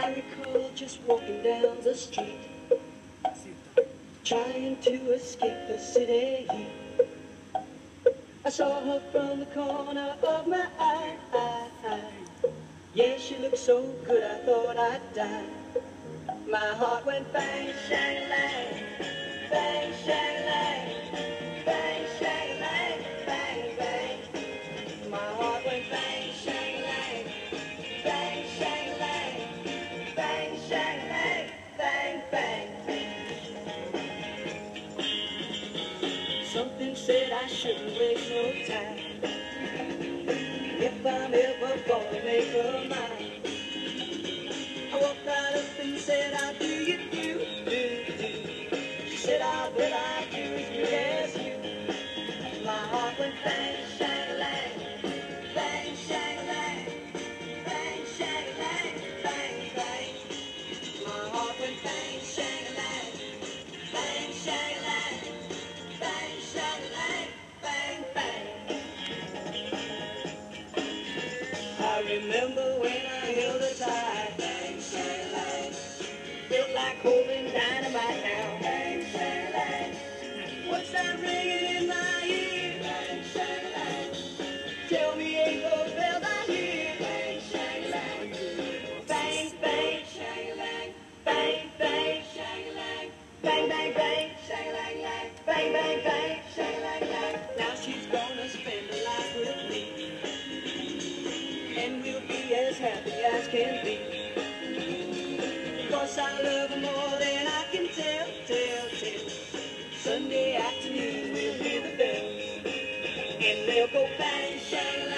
I recall just walking down the street, trying to escape the city heat. I saw her from the corner of my eye. Yeah, she looked so good I thought I'd die. My heart went bang, shang, lang, bang, shang, lang, bang, shang, lang, bang, bang. My heart went bang, shang, lang, bang, shang, lang, bang, shang, lang, bang, bang. Something said I shouldn't waste no time if I'm ever gonna make her mine. I walked right up and said, how do you do? She said, I bet I do as good as you. My heart went bang, shang, lang, bang, shang, lang, bang, shang, lang, bang, bang. My heart went bang, shang, lang, bang, shang, lang, bang, shang, lang, bang, bang. I remember when I held her tight, bang, shang, lang, felt like holding dynamite now, bang, shang, lang. What's that ringing in my ear, bang, shang, lang? Tell me ain't those bells I hear, bang, shang, lang, bang, bang, shang, lang, bang, bang, shang, lang, bang, bang, bang, shang, lang, lang, bang, bang, bang, shang, lang, lang. Now she's gonna spend her life with me, and we'll be as happy as can be. Cause I love her more than I can tell. Sunday afternoon we'll hear the bells, and they'll go bang, shang,